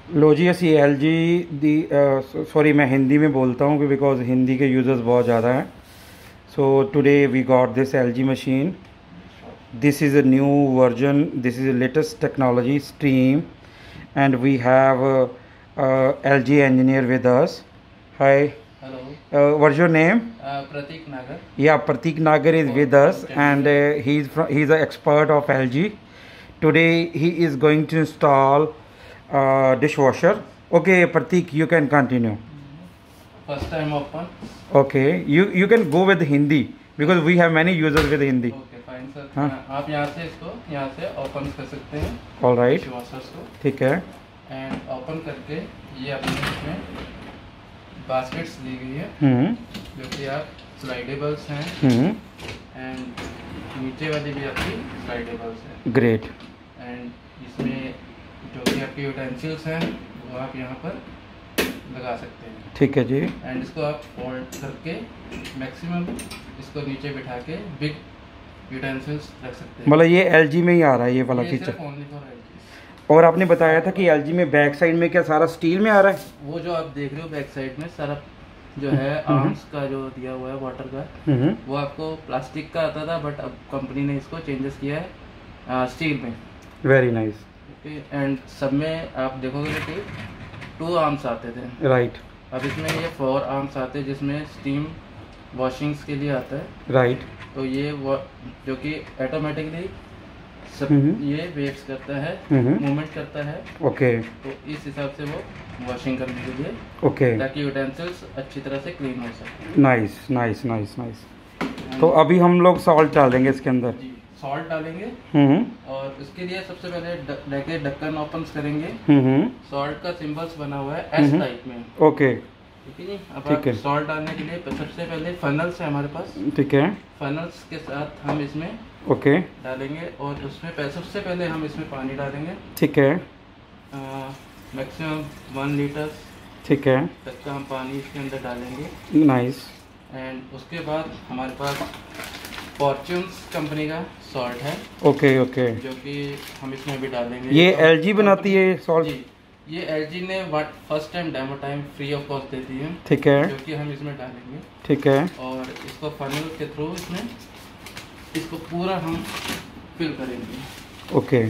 लो जी असी L G दी sorry मैं हिंदी में बोलता हूँ बिकॉज हिंदी के यूज़र्स बहुत ज़्यादा हैं. So today we got this L G machine. This is a new version. This is a latest technology steam and we have LG engineer with us. Hi. Hello. What's your name? Pratik Nagar. Yeah, Pratik Nagar is with us, and he's an expert of LG. Today he is going to install dishwasher. Okay, Pratik, you can continue. First time open. Okay, you can go with Hindi because we have many users with Hindi. Okay, fine sir. हाँ. आप यहाँ से इसको यहाँ से open कर सकते हैं. All right. डिशवॉशर्स को. ठीक है. एंड ओपन करके ये अपने इसमें बास्केट्स दी गई है. जो कि आप स्लाइडेबल्स हैं. एंड नीचे वाली भी आपकी स्लाइडेबल्स हैं. ग्रेट. एंड इसमें जो कि आपके यूटेंसिल्स हैं वो आप यहाँ पर लगा सकते हैं. ठीक है जी. एंड इसको आप फोल्ड करके मैक्सिमम इसको नीचे बिठा के बिग यूटेंसिल्स रख सकते हैं. मतलब ये एलजी में ही आ रहा है ये वाला किचन. और आपने बताया था कि एलजी में बैक साइड में क्या सारा स्टील में आ रहा है? वो जो आप देख रहे हो बैक साइड में सारा जो है आर्म्स का जो दिया हुआ है वाटर का वो आपको प्लास्टिक का आता था बट अब कंपनी ने इसको चेंजेस किया है स्टील में. Very nice. ओके. एंड सब में आप देखोगे कि 2 आर्म्स आते थे. राइट. अब इसमें ये 4 आर्म्स आते हैं जिसमें स्टीम वॉशिंग्स के लिए आता है. राइट. तो ये जो कि ऑटोमेटिकली सब ये वेव्स करता है, मूवमेंट करता है. ओके. तो इस हिसाब से वो वॉशिंग करने के लिए. ओके. ताकि यूटेंसिल्स अच्छी तरह से क्लीन हो सके. Nice nice nice nice. तो अभी हम लोग सॉल्ट डालेंगे इसके अंदर. जी सॉल्ट डालेंगे. और इसके लिए सबसे पहले ढक्कन ओपन करेंगे. सॉल्ट का सिंबल्स बना हुआ है एस टाइप में. ओके. ठीक है. अब सॉल्ट डालने के लिए सबसे पहले फनल्स है हमारे पास. ठीक है. फनल्स के साथ हम इसमें ओके डालेंगे और उसमें सबसे पहले हम इसमें पानी डालेंगे. ठीक है. मैक्सिमम 1 लीटर ठीक है तक का हम पानी इसके अंदर डालेंगे. नाइस. एंड उसके बाद हमारे पास फॉर्च्यून्स कंपनी का सॉल्ट है. Okay okay. जो कि हम इसमें भी डालेंगे. ये एलजी बनाती है सॉल्ट? जी ये एलजी ने first time demo time free of cost देती है. ठीक है. जो कि हम इसमें डालेंगे. ठीक है. और इसको फनल के थ्रू इसमें इसको पूरा हम फिल करेंगे. ओके.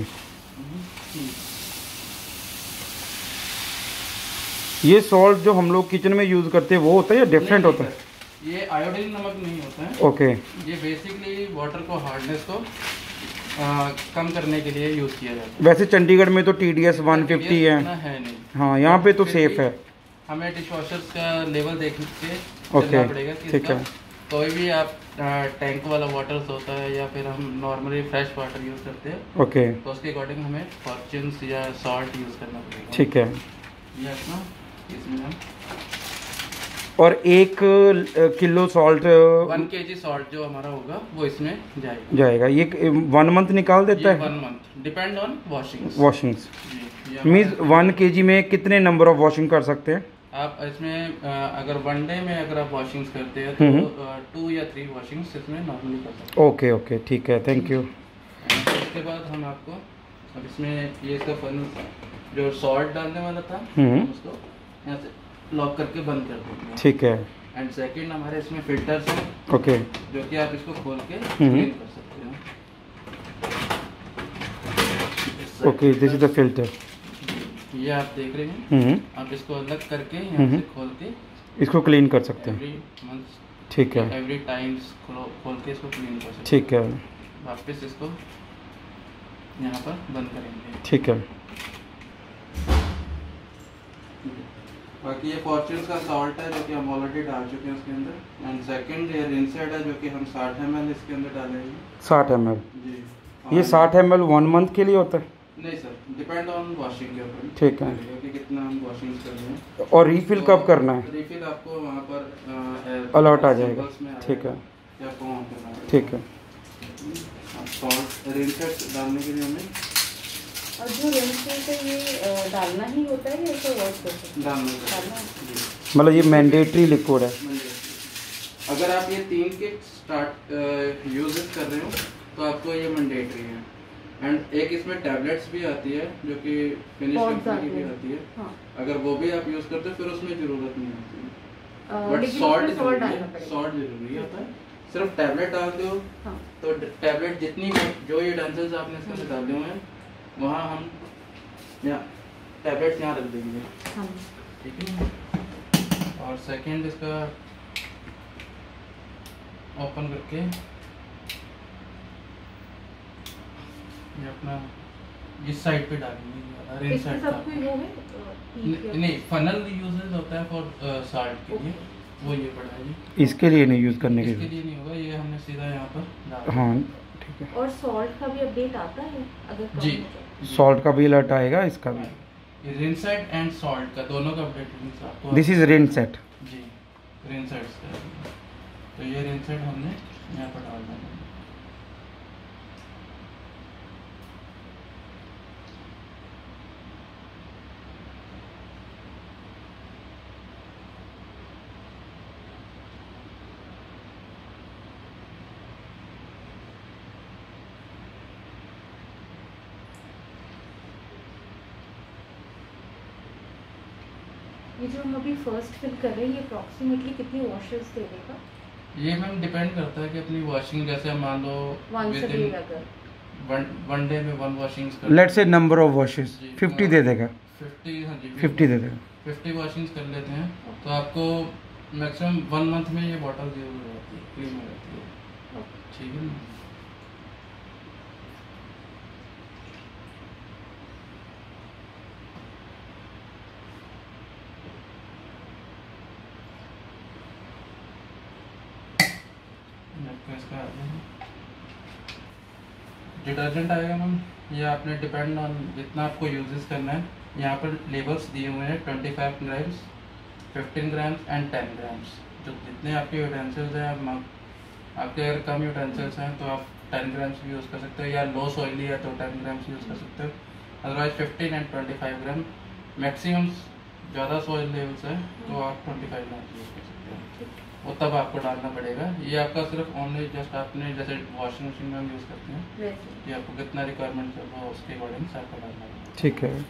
ये सॉल्ट जो हम लोग किचन में यूज़ करते हैं वो होता है या डिफरेंट होता है? ये आयोडीन नमक नहीं होता है. ओके. ये बेसिकली वाटर को हार्डनेस को कम करने के लिए यूज़ किया जाता है. वैसे चंडीगढ़ में तो TDS 150 है नहीं. हाँ यहाँ पे तो सेफ है. हमें डिशवॉशर्स का लेवल देख के चलना पड़ेगा. ठीक है. कोई भी आप टैंक वाला वाटर होता है या फिर हम नॉर्मली फ्रेश वाटर यूज़ करते हैं. ओके. तो उसके अकॉर्डिंग हमें फॉर्च्यून्स या सॉल्ट यूज़ करना पड़ेगा. ठीक है. ये अपना इसमें हम और 1 किलो सॉल्ट 1 kg सॉल्ट जो हमारा होगा वो इसमें जाएगा. ये 1 मंथ निकाल देता है? 1 month depend on washings. Means 1 kg में कितने नंबर ऑफ वॉशिंग कर सकते हैं आप इसमें? अगर 1 डे में अगर आप वॉशिंग्स करते हैं तो 2 या 3 वॉशिंग्स इसमें नॉर्मली कर सकते हैं. ओके ओके ठीक है. Thank you. उसके बाद हम आपको अब इसमें ये इसका फनल जो सॉल्ट डालने वाला था उसको यहाँ से लॉक करके बंद कर देंगे. ठीक है. एंड सेकंड हमारे इसमें फिल्टर्स हैं. ओके. जो कि आप इसको खोल के क्लीन कर सकते हो. Okay. This is the filter. ये आप देख रहे हैं. आप इसको अलग करके यहाँ से खोल के इसको क्लीन कर सकते हैं. ठीक है. एवरी टाइम्स खोल के इसको क्लीन कर सकते हैं. ठीक है. वापस इसको यहाँ पर बंद करेंगे. ठीक है. बाकी ये फॉर्च्यून्स का सॉल्ट है जो कि हम ऑलरेडी डाल चुके हैं उसके अंदर. एंड सेकंड ये रिंसेड है जो कि हम 60 ml इसके अंदर डालेंगे. 60 ml. जी. ये 60 ml 1 मंथ के लिए होता है? नहीं सर, डिपेंड ऑन वॉशिंग के ऊपर. ठीक है. कि कितना हम वॉशिंग्स कर रहे हैं. और रिफिल कब करना है? रिफिल आपको वहाँ पर अलर्ट आ जाएगा. ठीक है. ठीक है. सॉल्ट रिंसेड डालने के लिए हमें और जो रिंसेड है ये डालना ही होता है या इसको वॉश कर सकते हैं? डालना. मतलब ये मैंडेटरी लिक्विड है. अगर आप ये 3 किट स्टार्ट यूज कर रहे हो तो आपको ये मैंडेटरी है. एंड एक इसमें टैबलेट्स भी आती है जो कि फिनिश कंपनी की भी आती है। हाँ। अगर वो भी आप यूज करते हो फिर उसमें जरूरत नहीं होती है, बट लेकिन सॉल्ट उसमें salt डालना जरूरी है, पड़ेगा। सॉल्ट जरूरी होता है। सिर्फ टैबलेट डाल दो हाँ। तो टैबलेट जितनी जो यूटेंसिल्स आपने इसके अंदर डाले हुए हैं वहाँ हम यहाँ टैबलेट्स यहाँ रख देंगे। हाँ। ठीक है। और सेकंड इसका ओपन करके ये अपना इस साइड पे डालेंगे, रिन इसमें साइड सब कोई वो है नहीं, फनल यूजेस होता है फॉर साल्ट के लिए, वो ये पड़ा है जी। इसके लिए नहीं यूज़ करने के इसके लिए नहीं होगा, ये हमने सीधा यहाँ पर डाल हाँ ठीक है। और सॉल्ट का भी अपडेट आता है अगर कम जी। हो जाए? सॉल्ट का भी अलर्ट आएगा, इसका भी। ये रिनसेट एंड सॉल्ट का दोनों का अपडेट आपको दिस इज रिनसेट। जी रिनसेट का। तो ये रिनसेट हमने यहाँ पर डाल देना। ये जो हम अभी फर्स्ट फिल कर रहे हैं ये अप्रॉक्सीमेटली कितनी वॉशेस दे देगा? ये मैम डिपेंड करता है कि अपनी वॉशिंग जैसे मान लो वंस अ डे अगर वन डे में 1 वॉशिंग्स कर let's say number of washes 50 दे देगा। 50, हाँ जी 50 दे देगा। 50 वॉशिंग्स कर लेते हैं तो आपको मैक्सिमम 1 मंथ में ये बॉटल जरूर हो जाती है, क्लीन हो जाती है। ठीक है ना। इसका डिटर्जेंट आएगा मैम, ये आपने डिपेंड ऑन जितना आपको यूजेस करना है। यहाँ पर लेबल्स दिए हुए हैं 25 ग्राम्स, 15 ग्राम्स एंड 10 ग्राम्स। जो जितने आपके यूटेंसिल्स हैं, आपके अगर कम यूटेंसिल्स हैं तो आप 10 ग्राम्स भी यूज़ कर सकते हो, या लो सॉइली है तो 10 ग्राम्स यूज़ कर सकते हो। Otherwise 15 and 25 gram maximum. ज़्यादा सॉइल लेवल्स है तो आप 25 ग्राम्स यूज़ कर सकते हो, वो तब आपको डालना पड़ेगा। ये आपका सिर्फ ओनली जस्ट आपने जैसे वॉशिंग मशीन में हम यूज़ करते हैं कि आपको कितना रिक्वायरमेंट चल रहा है उसके अकॉर्डिंग आपको डालना पड़ेगा। ठीक है।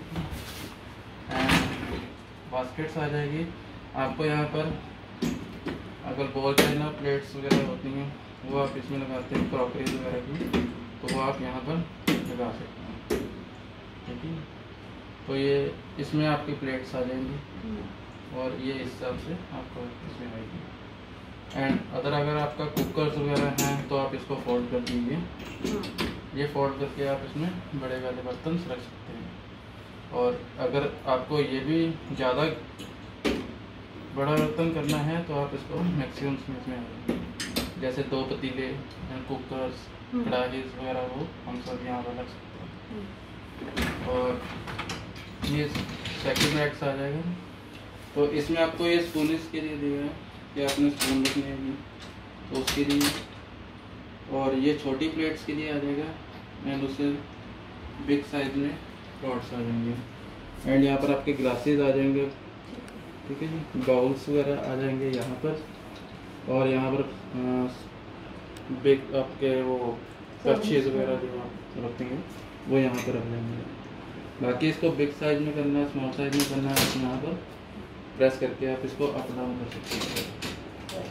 एंड बास्केट्स आ जाएगी आपको यहाँ पर। अगर बॉल चाइना प्लेट्स वगैरह होती हैं वो आप इसमें लगाते हैं, क्रॉकरीज वगैरह की, तो वो आप यहाँ पर लगा सकते हैं। ठीक है। तो ये इसमें आपकी प्लेट्स आ जाएंगी और ये इस हिसाब से आपको इसमें आएगी। एंड अगर आपका कुकर्स वगैरह हैं तो आप इसको फोल्ड कर दीजिए। ये फोल्ड करके आप इसमें बड़े वाले बर्तन रख सकते हैं। और अगर आपको ये भी ज़्यादा बड़ा बर्तन करना है तो आप इसको मैक्सिमम इसमें आएंगे, जैसे 2 पतीले, कुकर्स, कढ़ाईज वगैरह वो हम सब यहाँ पर रख सकते हैं। और ये सेकंड रैक्स आ जाएगा। तो इसमें आपको ये स्पूनिस के लिए दिया है कि आपने स्पून रखने हैं तो उसके लिए, और ये छोटी प्लेट्स के लिए आ जाएगा। एंड उससे बिग साइज में पॉट्स आ जाएंगे। एंड यहाँ पर आपके ग्लासेस आ जाएंगे। ठीक है जी। बाउल्स वगैरह आ जाएंगे यहाँ पर। और यहाँ पर बिग आपके वो कच्छीज वगैरह जो आप रखेंगे वो यहाँ पर रख लेंगे। बाकी इसको बिग साइज में करना है, स्मॉल साइज में करना है, यहाँ पर प्रेस करके आप इसको अप डाउन कर सकते हैं।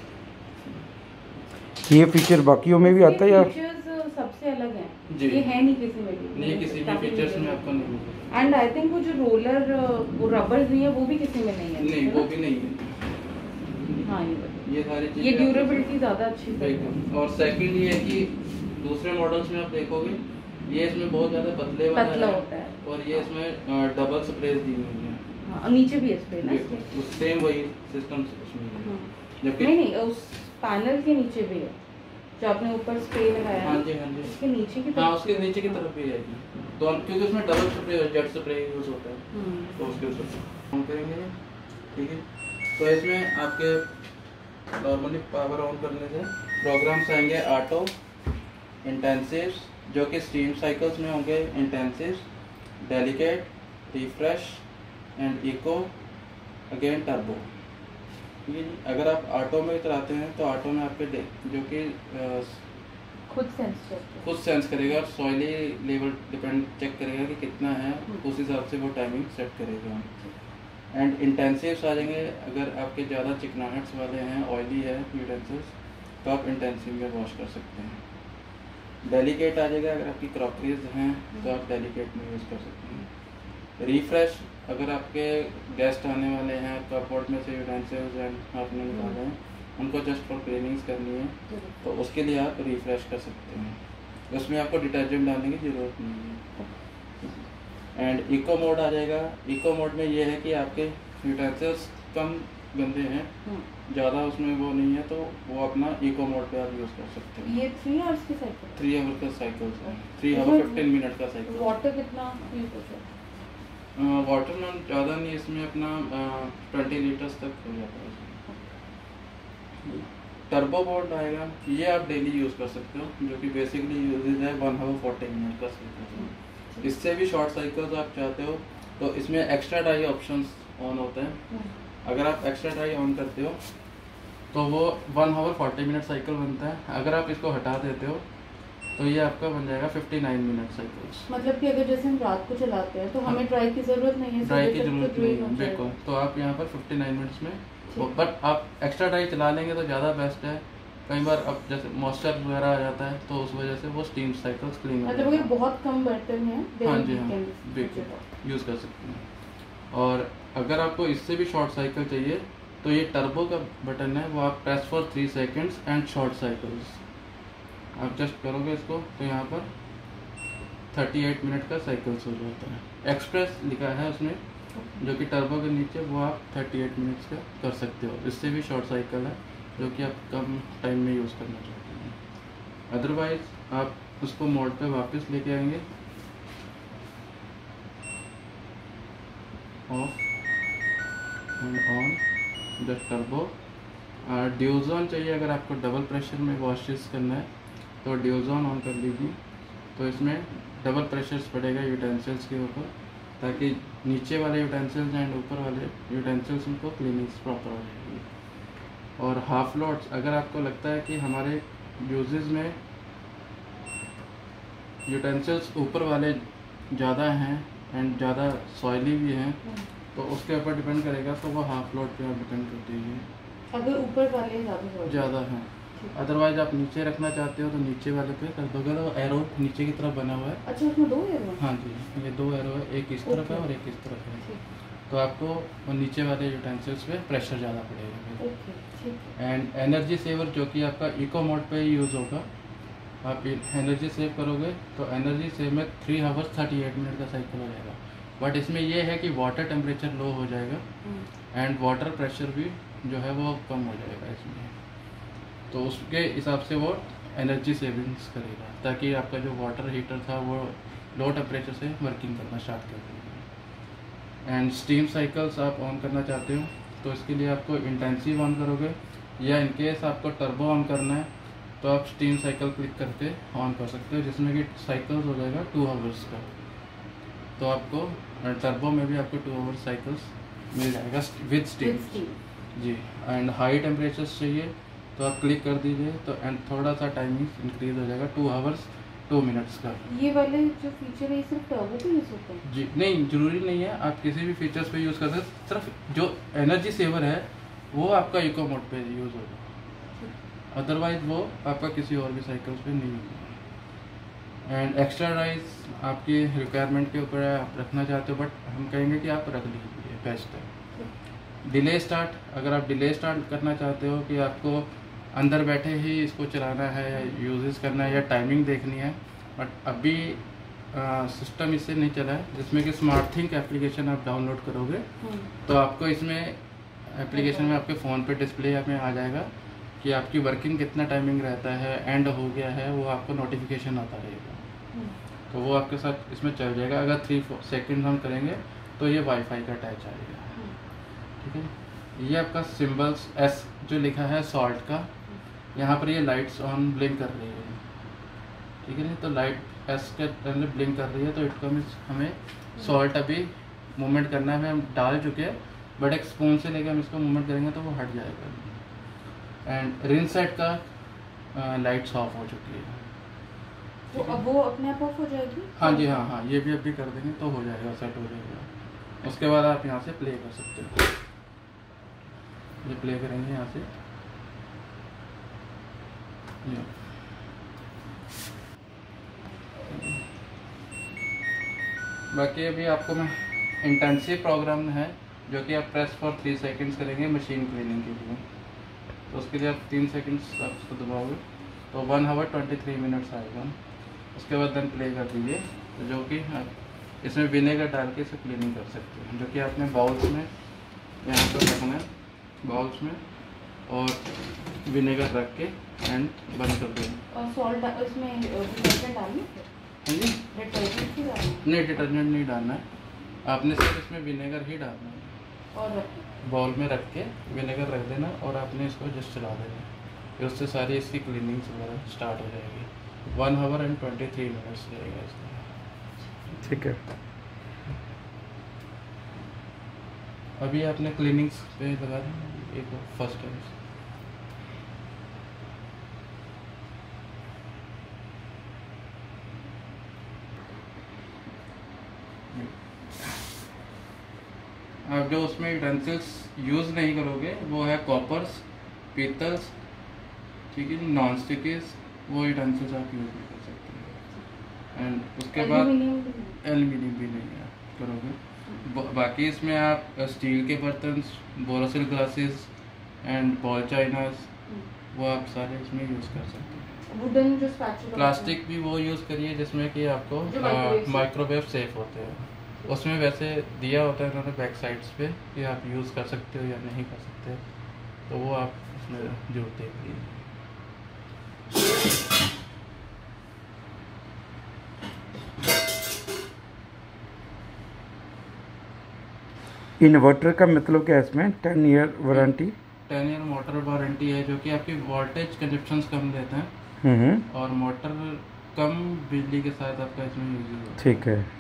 ये फीचर बाकियों में भी आता है या फीचर्स सबसे अलग हैं जी। ये है नहीं किसी में भी, नहीं किसी भी फीचर्स में आपको नहीं मिलेगा। एंड आई थिंक वो जो रोलर वो रबर नहीं है वो भी किसी में नहीं है। नहीं वो भी नहीं है। हाँ ये सारी चीजें ये ड्यूरेबिलिटी ज़्यादा अच्छी है। एकदम। और सेकंड ये है कि दूसरे मॉडल्स में आप देखोगे ये इसमें बहुत ज़्यादा पतला होता है और ये इसमें डबल स्प्रे दी हुई है। हाँ, और नीचे भी है स्प्रे ना इसके? सेम वही सिस्टम उसमें है। जबकि नहीं उस पैनल के नीचे भी है जो आपने ऊपर स्प्रे लगाया। हाँ जी हाँ जी। उसके नीचे की हाँ उसके नीचे की तरफ भी आएगी। तो क्योंकि उसमें double spray jet spray use होता है तो उसके ऊपर ऑन करेंगे। ठीक है। तो इसमें आपके नॉर्मली पावर ऑन करने से प्रोग्राम्स आएंगे ऑटो, इंटेंसिव जो कि स्टीम साइकिल्स में होंगे, intensive, delicate, refresh and eco, again turbo. ठीक है जी। अगर आप ऑटो में चलाते हैं तो ऑटो में आपके जो कि खुद सेंस करेगा और सॉइली लेवल डिपेंड चेक करेगा कि कितना है, उस हिसाब से वो टाइमिंग सेट करेगा। एंड इंटेंसिव्स आ जाएंगे, अगर आपके ज़्यादा चिकनाहट्स वाले हैं, ऑयली है यूटेंसिल्स, तो आप इंटेंसिव में वॉश कर सकते हैं। डेलिकेट आ जाएगा, अगर आपकी क्रॉकरीज हैं तो आप डेलिकेट में यूज़ कर सकते हैं। रिफ्रेश, अगर आपके गेस्ट आने वाले हैं, कपबोर्ड में से यूटेंसिल्स आपने निकाले हैं, उनको जस्ट फॉर क्लीनिंग्स करनी है, तो उसके लिए आप रिफ्रेश कर सकते हैं। उसमें आपको डिटर्जेंट डालने की ज़रूरत नहीं है। एंड इको मोड आ जाएगा। इको मोड में ये है कि आपके यूटेंसिल्स कम गंदे हैं, ज़्यादा उसमें वो नहीं है, तो वो अपना इको मोड पे आप यूज़ कर सकते हैं। ये 3 आवर्स की साइकिल, 3 आवर का साइकिल है, 3 आवर 15 मिनट का साइकिल। वाटर कितना यूज होता है? वाटर में ज़्यादा नहीं, इसमें अपना 20 लीटर्स तक हो जाता है। टर्बो बोर्ड आएगा, ये आप डेली यूज़ कर सकते हो, जो कि बेसिकली यूजेज है 1 आवर 40 मिनट का साइकिल। इससे भी शॉर्ट साइकिल्स आप चाहते हो तो इसमें एक्स्ट्रा ड्राई ऑप्शंस ऑन होते हैं। अगर आप एक्स्ट्रा ड्राई ऑन करते हो तो वो 1 आवर 40 मिनट साइकिल बनता है। अगर आप इसको हटा देते हो तो ये आपका बन जाएगा 59 मिनट साइकिल्स। मतलब कि अगर जैसे हम रात को चलाते हैं तो हमें ड्राई की ज़रूरत नहीं है, ड्राई की ज़रूरत नहीं है, बिल्कुल। तो आप यहाँ पर 59 मिनट्स में, बट आप एक्स्ट्रा ड्राई चला लेंगे तो ज़्यादा बेस्ट है। कई बार अब जैसे मॉइस्चर वगैरह आ जाता है तो उस वजह से वो स्टीम साइकिल्स क्लीन हो मतलब बहुत कम बर्तन है, हाँ जी, हाँ बिल्कुल यूज़ कर सकते हैं। और अगर आपको इससे भी शॉर्ट साइकिल चाहिए तो ये टर्बो का बटन है, वो आप press for 3 seconds and short cycles आप जस्ट करोगे इसको तो यहाँ पर 38 मिनट का साइकिल्स हो जाता है। एक्सप्रेस लिखा है उसमें, जो कि टर्बो के नीचे, वो आप 38 मिनट्स का कर सकते हो। इससे भी शॉर्ट साइकिल है, जो कि आप कम टाइम में यूज़ करना चाहते हैं। अदरवाइज आप उसको मोड पे वापस लेके आएंगे, off and on the turbo. ड्यूज़ॉन चाहिए, अगर आपको डबल प्रेशर में वॉशेस करना है तो ड्यूज़ॉन ऑन कर लीजिए। तो इसमें डबल प्रेशर्स पड़ेगा यूटेंसिल्स के ऊपर, ताकि नीचे वाले यूटेंसिल्स एंड ऊपर वाले यूटेंसिल्स उनको क्लीनिंग्स प्रॉपर हो जाएगी। और हाफ लोड्स, अगर आपको लगता है कि हमारे यूजेस में यूटेंसिल्स ऊपर वाले ज़्यादा हैं एंड ज़्यादा सॉइली भी हैं, तो उसके ऊपर डिपेंड करेगा, तो वो हाफ लोड पे आप डिपेंड कर दीजिए। अगर ऊपर वाले ज़्यादा हैं, अदरवाइज आप नीचे रखना चाहते हो तो नीचे वाले पे कर दोगे। तो एरो नीचे की तरफ बना हुआ है। अच्छा, उसमें 2 एरो? हाँ जी, ये 2 एरो है, एक इस तरफ है और एक इस तरफ है। तो आपको वो नीचे वाले यूटेंसिल्स पे प्रेशर ज़्यादा पड़ेगा। एंड एनर्जी सेवर, जो कि आपका इको मोड पे यूज़ होगा, आप एनर्जी सेव करोगे तो एनर्जी सेव में 3 आवर्स 38 मिनट का साइकिल हो जाएगा। बट इसमें ये है कि वाटर टेम्परेचर लो हो जाएगा एंड वाटर प्रेशर भी जो है वो कम हो जाएगा इसमें। तो उसके हिसाब से वो एनर्जी सेविंग्स करेगा, ताकि आपका जो वाटर हीटर था वो लो टेम्परेचर से वर्किंग करना स्टार्ट कर देगा। एंड स्टीम साइकिल्स आप ऑन करना चाहते हो तो इसके लिए आपको इंटेंसिव ऑन करोगे, या इनकेस आपको टर्बो ऑन करना है तो आप स्टीम साइकिल क्लिक करके ऑन कर सकते हो, जिसमें कि साइकिल्स हो जाएगा 2 आवर्स का। तो आपको टर्बो में भी आपको 2 आवर्स साइकिल्स मिल जाएगा विद स्टीम जी। एंड हाई टेम्परेचर्स चाहिए तो आप क्लिक कर दीजिए, तो एंड थोड़ा सा टाइमिंग इंक्रीज हो जाएगा 2 आवर्स 2 मिनट्स का। ये वाले जो फीचर है ये सिर्फ टर्बो पे यूज़ होता है? जी नहीं, ज़रूरी नहीं है, आप किसी भी फीचर्स पे यूज़ कर सकते हैं। सिर्फ जो एनर्जी सेवर है वो आपका इको मोड पे यूज़ होगा, अदरवाइज वो आपका किसी और भी साइकिल्स पे नहीं होगा। एंड एक्स्ट्रा राइस आपकी रिक्वायरमेंट के ऊपर आप रखना चाहते हो, बट हम कहेंगे कि आप रख लीजिए, बेस्ट है। डिले स्टार्ट, अगर आप डिले स्टार्ट करना चाहते हो कि आपको अंदर बैठे ही इसको चलाना है या यूजेस करना है या टाइमिंग देखनी है, बट अभी सिस्टम इससे नहीं चला है, जिसमें कि स्मार्ट थिंक एप्लीकेशन आप डाउनलोड करोगे तो आपको इसमें एप्लीकेशन में आपके फ़ोन पे डिस्प्ले में आ जाएगा कि आपकी वर्किंग कितना टाइमिंग रहता है, एंड हो गया है, वो आपको नोटिफिकेशन आता रहेगा। तो वो आपके साथ इसमें चल जाएगा। अगर 3 सेकेंड हम करेंगे तो ये वाईफाई का अटैच आएगा, ठीक है। ये आपका सिम्बल्स एस जो लिखा है सॉल्ट का, यहाँ पर ये लाइट्स ऑन ब्लिंक कर रही है, ठीक है। तो लाइट एस के पहले ब्लिंक कर रही है, तो इट मीन्स हमें सॉल्ट अभी मूवमेंट करना है, हम डाल चुके हैं, बट एक स्पून से लेकर हम इसको मूवमेंट करेंगे तो वो हट जाएगा। एंड रिन सेट का लाइट्स ऑफ हो चुकी है, तो अब वो अपने आप ऑफ हो जाएगी? हाँ जी, हाँ हाँ, ये भी अभी कर देंगे तो हो जाएगा, सेट हो जाएगा। उसके बाद आप यहाँ से प्ले कर सकते हो। ये प्ले करेंगे यहाँ से, ये बाकी अभी आपको मैं इंटेंसिव प्रोग्राम है जो कि आप प्रेस फॉर 3 सेकंड्स करेंगे मशीन क्लीनिंग के लिए। तो उसके लिए आप 3 सेकंड्स आप उसको दबाओगे तो 1 आवर 23 मिनट्स आएगा। उसके बाद देन प्ले कर दीजिए, तो जो कि आप इसमें विनेगर डाल के इसे क्लीनिंग कर सकते हैं, जो कि आपने बाउल्स में यहाँ पर रखना है, बाउल्स में, और विनेगर रख के एंड बंद कर देंगे। और सॉल्ट इसमें डिटर्जेंट डालनी है? हाँ जी, डिटर्जेंट ही डालना है? नहीं, डिटर्जेंट नहीं डालना है, आपने सिर्फ इसमें विनेगर ही डालना है। और बाउल में रख के विनेगर रख देना और आपने इसको जस्ट चला देना, फिर उससे सारी इसकी क्लीनिंग वगैरह स्टार्ट हो जाएगी। 1 आवर एंड 23 मिनट्स लगेगा इसमें। ठीक है। अभी आपने क्लीनिंग्स पे लगा दें एक फर्स्ट टाइम। आप जो उसमें यूटेंसिल्स यूज़ नहीं करोगे वो है कॉपर्स, पीतल्स, ठीक है, नॉन स्टिकीज, वो यूटेंसिल्स आप यूज़ नहीं कर सकते। एंड उसके बाद एल्यूमिनियम भी नहीं आप करोगे। बाकी इसमें आप स्टील के बर्तन, Borosil glasses and bowl chinas, वो आप सारे इसमें यूज़ कर सकते हैं। वुडन जो स्पैचुला, प्लास्टिक भी वो यूज़ करिए जिसमें कि आपको माइक्रोवेव सेफ होते हैं। उसमें वैसे दिया होता है उन्होंने बैक साइड्स पे कि आप यूज़ कर सकते हो या नहीं कर सकते, तो वो आप उसमें जरूर देख लीजिए। इन्वर्टर का मतलब क्या है इसमें? 10 year warranty? 10 year motor warranty है, जो कि आपकी वोल्टेज कंजप्शंस कम देते हैं और मोटर कम बिजली के साथ आपका इसमें यूज होता है। ठीक है।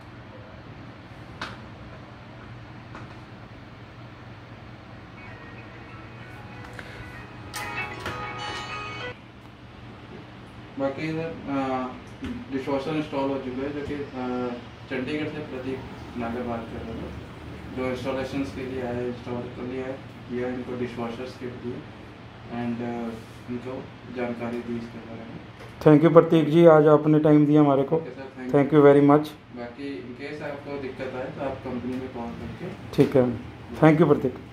बाकी इधर डिशवॉशर इंस्टॉल हो चुका है, जो कि चंडीगढ़ से प्रतीक नागर बात कर रहे हैं, जो इंस्टॉलेशन के लिए आए, इंस्टॉल कर लिया है, किया इनको डिशवॉशर्स के लिए एंड इनको जानकारी दी इसके बारे में। थैंक यू प्रतीक जी, आज आपने टाइम दिया हमारे को। Thank you very much. बाकी इन केस आपको दिक्कत आए तो आप कंपनी में कॉल करके। ठीक है, थैंक यू प्रतीक।